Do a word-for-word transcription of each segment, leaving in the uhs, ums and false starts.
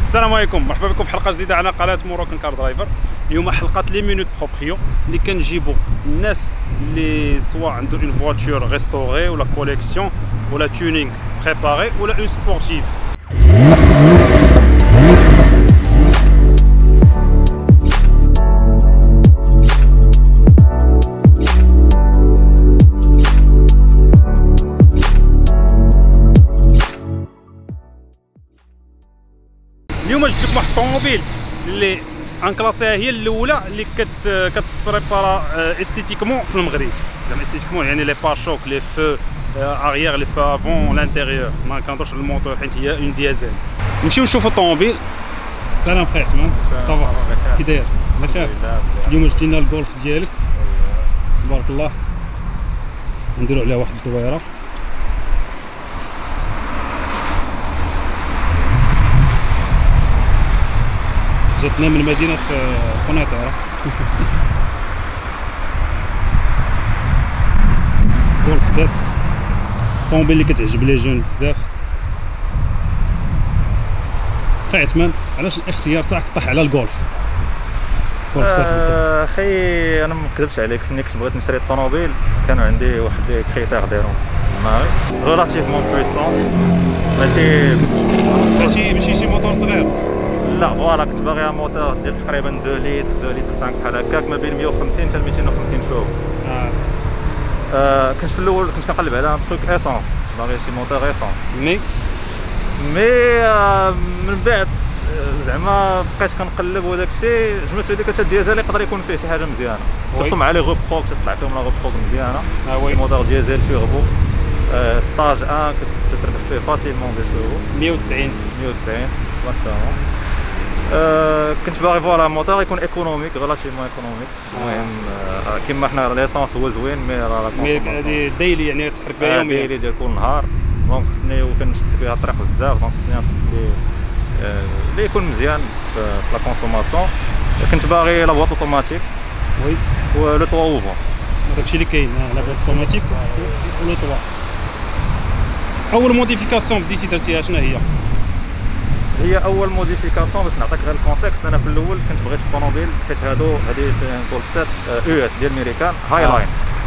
السلام عليكم، مرحبا بكم في حلقه جديده على قناه موروكان كار درايفر. اليوم حلقه لي مينوت بروبريو اللي كنجيبوا الناس اللي سواء عنده اون فواتور ريستوري ولا كوليكسيون ولا تونينغ بريباري ولا اون سبورتيف. اليوم جبت لكم واحد الطوموبيل اللي انكلاسيها هي الاولى اللي كت كتبريبارا استيتيكمون في المغرب. زعما استيتيكمون يعني لي بارشوك لي فو اريير لي فو افون لانتيريور، ما كنهضرش على الموتور حيت هي اون ديزل. نمشيو نشوفوا الطوموبيل. السلام خويا عثمان، صافا كي داير؟ بخير. اليوم جبتي لنا الجولف ديالك تبارك الله، نديرو عليها واحد الدويره. جاتنا من مدينة قنيطرة. جولف سات طوموبيل اللي كتعجب لي جون بزاف. خويا عثمان، علاش الاختيار تاعك طاح على الجولف؟ جولف سات بالضبط. اخي انا ما نكذبش عليك، ملي كنت بغيت نشري الطوموبيل كانوا عندي واحد لي كريتير ديالهم الماغرب ريلاتيفمون بويسون، ماشي ماشي ماشي شي موتور صغير، لا فوالا. كنت باغي موتور ديال تقريبا دو لتر دو لتر خمسة بحال هكاك، ما بين مية وخمسين حتى ميتين وخمسين شوف. اه, آه كنت في الاول كنت كنقلب على ان تروك اسونس، باغي شي موتور اسونس، مي مي آه من بعد زعما بقيت كنقلب وداك الشيء جمعت هذيك حتى ديزل يقدر يكون فيه شي حاجه مزيانه، سورتو مع لي غوبخوك تطلع فيهم لا غوبخوك مزيانه. اه وي موتور ديزل توربو آه ستاج واحد كتربح فيه فاسيلمون دي شهور مية وتسعين مية وتسعين اكزاكتومون. أه كنت باغي فوالا موتور يكون ايكونوميك ريلاتيفمون ايكونوميك. المهم أه كيما حنا ليسونس هو زوين مي راه مي هادي ديلي يعني تحرك بها يوميا ديلي ديال كل نهار، دونك خصني وكنشد بها الطريق بزاف، دونك خصني نحط لي اللي يكون مزيان في لا كونسوماسيون. كنت باغي لا بواط اوتوماتيك وي و لو طوا اوفون، داكشي اللي كاين. لا بواط اوتوماتيك و لو طوا. اول موديفيكاسيون بديتي درتيها شنو هي؟ هي اول موديفيكاسيون باش نعطيك غير الكونتكست. انا في الاول كنت بغيت الطوموبيل حيت هادو هادي جولف سات او اس ديال ميريكان هاي لاين.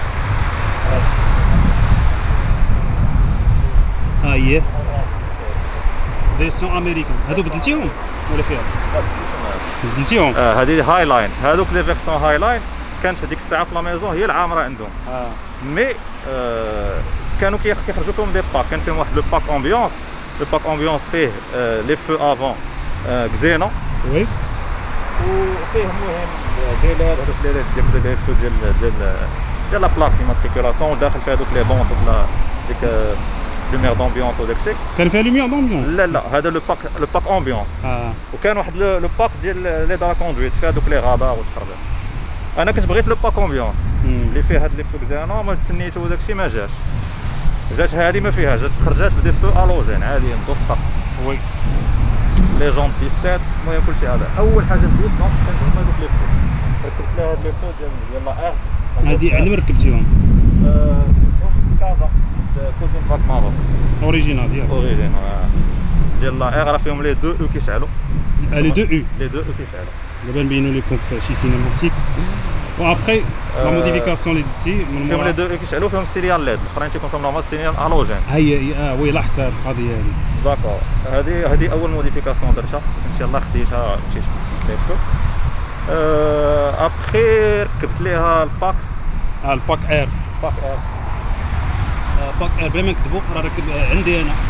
ها هي فيرسيون امريكان. هادو بدلتيهم ولا فيها؟ بدلتيهم؟ اه هادي هاي لاين. هادوك لي فيرسيون هاي لاين كانت هذيك الساعه في لا ميزون هي العامره عندهم. اه مي آه كانوا كيخرجوا فيهم دي باك، كان فيهم واحد لو باك امبيونس. لو باك امبيونس فيه آه لي فو افون آه كزينو وي، وفيه المهم ديلار هذوك لي ديال لي فو ديال ديال ديال لا بلاك دي ماتريكولاسيون، وداخل فيها دوك لي بون دوك ديك لوميير دامبيونس وداك الشيء. كان فيها لوميير دامبيونس؟ لا لا هذا لو باك لو باك امبيونس. اه وكان واحد لو باك ديال لي دا كوندويت فيها دوك لي غادار وتخربيق. انا كنت بغيت لو باك امبيونس اللي فيه هاد لي فو كزينو، ما تسنيتو وداك الشيء ما جاش. جات هادي ما فيها، جات خرجات بدي فو الوجين عادي ندوس فقط. وي لي جون سبعة عشر. المهم كلشي هذا اول حاجه بديت دونك كانت هما دوك لي فو، ركبت لها هاد لي فو ديال ديال لا ار. هادي على من ركبتيهم؟ آه كنتهم في كازا كودين باك مارو اوريجينال ديالك؟ اوريجينال ديال لا ار، راه فيهم لي دو او كيشعلوا. لي دو او لي دو او كيشعلوا. دابا نبينو لكم في شي سينماتيك. وابخي لا موديفيكاسيون اللي درتي من فيهم مورا لي دو او كيشعلوا، فيهم سيريال ليد، الاخرين تيكون فيهم نورمال سيريال الوجين. هي اه وي لاحظت هاد القضيه هادي. داكور هادي هادي اول موديفيكاسيون درتها، ان شاء الله خديتها مشيت لي فو. أه ابخي ركبت ليها الباك. اه الباك اير. باك اير آه باك اير بلا ما نكذبوا راه ركب عندي انا.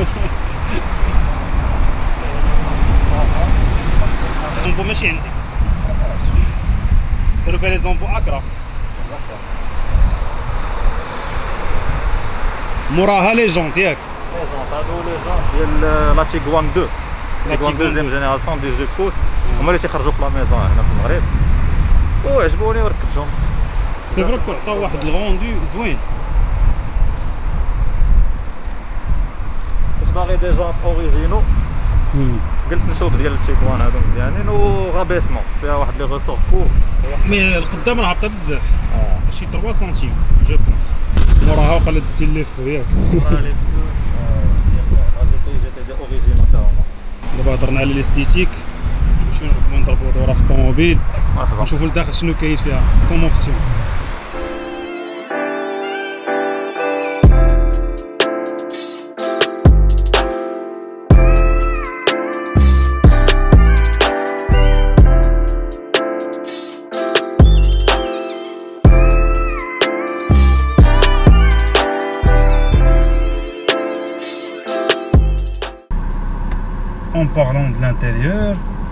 زومبو ماشي عندي، كانوا فيها لي زومبو اكرا. موراها لي جونت ياك؟ لي جونت هادو لي جونت ديال لا تيغوان دو، تيغوان دوزيام جينيراسيون دي جو بوس، هما اللي تيخرجوا في لا ميزون هنا في المغرب وعجبوني وركبتهم. سي فري كو عطاو واحد الغوندو زوين. كنت باغي دي جونت اوريجينو، قلت نشوف ديال التيغوان هادو مزيانين وغابيسمون فيها واحد لي غوسور كور. مي القدام راه هابطه بزاف، شي ثلاثة سنتيم جو بونس. موراها وقال دزتي لي فو ياك؟ موراها لي فو جي تي جي تي دي اوريجينال تا هما. دابا هضرنا على الاستيتيك، نمشيو نركبو نضربو دوره في الطوموبيل، مرحبا. نشوفو لداخل شنو كاين فيها كوم اوبسيون. En parlant de l'intérieur,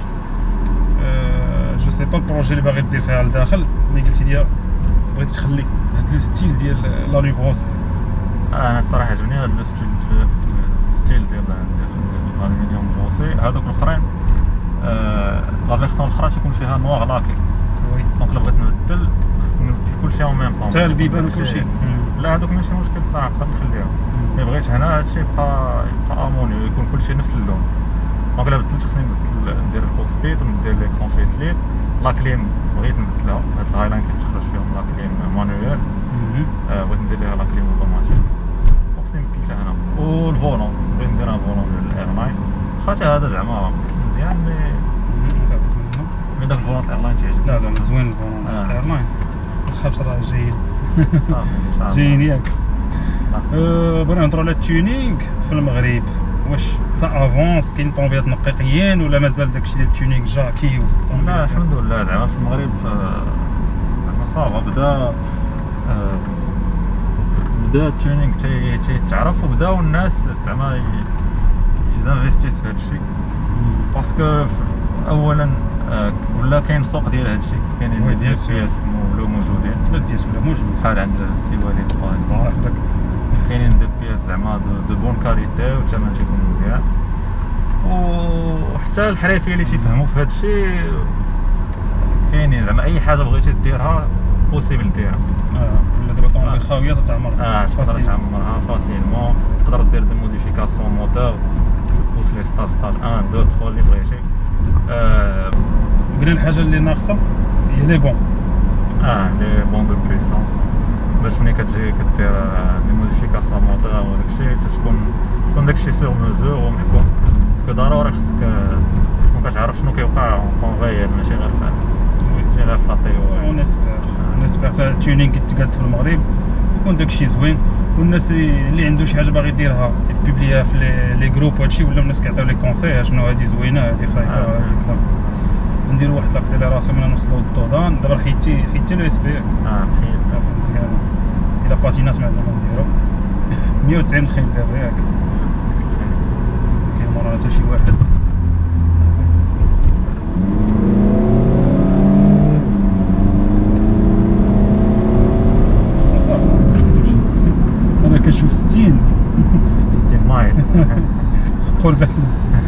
euh, je sais pas le projet اللي باغي دير فيها لداخل، ملي قلتي لي بغيت تخلي هاد لو ستيل ديال لا لوبروس. انا الصراحه عجبني هاد لو ستيل ستيل ديال الالومنيوم بروسي. هادوك الاخرين لا فيرسون الاخرى تيكون فيها نوار لاكي، وي دونك الا بغيت نبدل خصني نبدل كلشي اون ميم طون، حتى البيبان وكلشي. لا هادوك ماشي مشكل الصراحه، نقدر نخليهم. ملي بغيت هنا هادشي يبقى يبقى اموني، يكون كلشي نفس اللون. دونك الا بدلت خصني نبدل ندير الكوكبيت وندير ليكرون فيسليت. لا كليم بغيت نبدلها، هاد الهايلاين كتخرج فيهم لا كليم مانويل، بغيت ندير ليها لا كليم اوتوماتيك وخصني نبدلها هنا. والفولون بغيت ندير ان فولون ديال الايرلاين، خاطر هذا زعما مزيان مي مي داك الفولون الايرلاين تيعجبني. لا لا زوين الفولون الايرلاين، ما تخافش راه جايين صافي جايين ياك. بغينا نهضروا على التيونينغ في المغرب، واش سا افونس كاين طوموبيلات نقيقيين ولا مازال داكشي ديال التيونينغ جاكي؟ لا الحمد لله زعما في المغرب زعما صافا بدا بدا التيونينغ تيتعرف، وبداو الناس زعما يزانفيستيس في هادشي، باسكو اولا ولا كاين سوق ديال هادشي، كاينين دي بي اس ولاو موجودين. لا دي اس ولا موجود بحال عند السي وليد باغ اكزومبل، كاينين دي بي اس زعما دو بون كاليتي والثمن تيكون مزيان، وحتى الحرفيه اللي تيفهموا في هادشي كاينين. زعما اي حاجه بغيتي ديرها بوسيبل ديرها. اه ولا دابا طوموبيل خاويه تتعمر. اه تقدر تعمرها فاسيلمون، تقدر دير دي موديفيكاسيون موتور، تبوش لي ستاج ستاج واحد اثنين ثلاثة اللي بغيتي. آه قلنا الحاجه اللي ناقصه هي لي بون. اه لي بون دو بويسونس، باش ملي كتجي كدير لي موديفيكاسيون موتور وداكشي تتكون تكون داكشي سور ميزور ومحكوم، باسكو ضروري خصك تكون كتعرف شنو كيوقع اون غير، ماشي غير في ماشي غير في لاطيو. اون اسبير اون اسبير حتى التيونينغ يتقاد في المغرب يكون داكشي زوين، والناس اللي عنده شي حاجه باغي يديرها يبوبليها في لي جروب وهادشي، ولا الناس كيعطيو لي كونساي شنو هادي زوينه هادي خايبه هادي كذا. نديرو واحد لاكسيليراسيون من نوصلو للطودان. دابا حيدتي حيدتي لو اس بي. اه حيد صافي مزيانه. الا باتينات ما عندنا نديرو مية وتسعين خيل دابا ياك. كاين مورانا حتى شي واحد. صافي انا كنشوف ستين ستين مايل قول بالنا.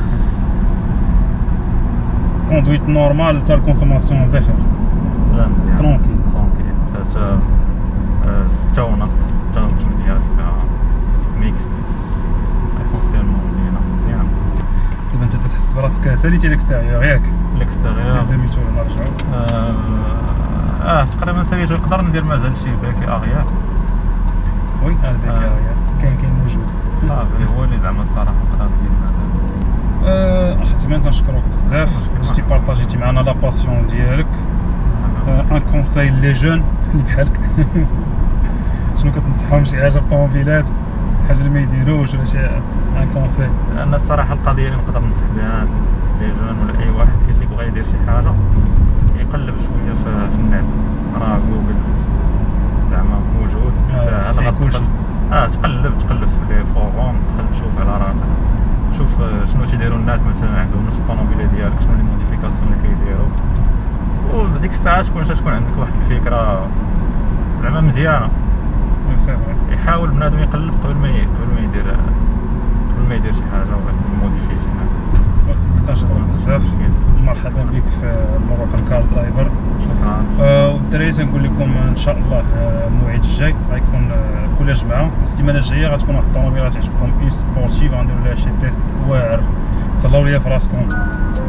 كوندويت نورمال تاع الكونسوماسيون بخير. لا مزيان ترونكيل ترونكيل فاش ستة ونص ستة وثمانية سبعة ميكس اسونسيالمون لينا مزيان. دابا انت تتحس براسك ساليتي ليكستيريور ياك؟ ليكستيريور دميتو ولا نرجعو؟ اه تقريبا ساليتو. نقدر ندير مازال شي باكي اغيار. وي الباكي اغيار كاين كاين موجود. صافي هو اللي زعما الصراحه نقدر ندير مازال. اختي ما تنشكروك بزاف، جيتي بارطاجيتي معنا لا باسيون ديالك. ان كونساي لي جون اللي بحالك شنو كتنصحهم شي حاجه في الطوموبيلات، حاجه اللي ما يديروش ولا شي ان كونساي؟ انا الصراحه القضيه اللي نقدر ننصح بها لي جون ولا اي واحد اللي بغى يدير شي حاجه يقلب شويه في, في النت. راه جوجل زعما موجود آه هذا كلشي. اه تقلب تقلب في لي فوروم، دخل تشوف على راسك، شوف شنو تيديروا الناس مثلا عندهم نفس الطوموبيله ديالك، شنو لي موديفيكاسيون اللي كيديروا، وديك الساعه تكون تكون عندك واحد الفكره زعما مزيانه. سي فري يحاول بنادم يقلب قبل ما قبل ما يدير قبل ما يدير شي حاجه ولا يموديفي شي حاجه. سيدي تنشكرك بزاف، مرحبا بك في مروكان كار درايفر. شكرا. آه والدراري تنقول لكم ان شاء الله الموعد الجاي غيكون كل جمعه، السيمانه الجايه غتكون واحد الطوموبيله تعجبكم اون سبورتيف غنديروا لها شي تيست واعر، تهلاو ليا في راسكم.